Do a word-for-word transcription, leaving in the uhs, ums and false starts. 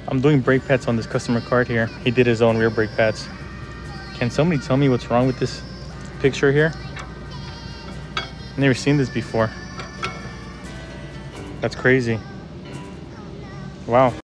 I'm doing brake pads on this customer card here. He did his own rear brake pads. Can somebody tell me what's wrong with this picture here? I've never seen this before. That's crazy. Wow.